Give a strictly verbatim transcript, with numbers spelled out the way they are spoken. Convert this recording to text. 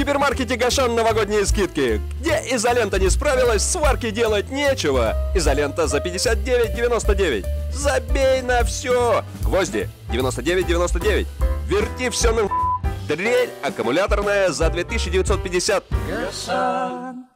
гипермаркете Гашан новогодние скидки. Где изолента не справилась, сварки делать нечего. Изолента за пятьдесят девять девяносто девять. Забей на все. Гвозди девяносто девять девяносто девять. Верти все на... Дрель аккумуляторная за две тысячи девятьсот пятьдесят. Гашан.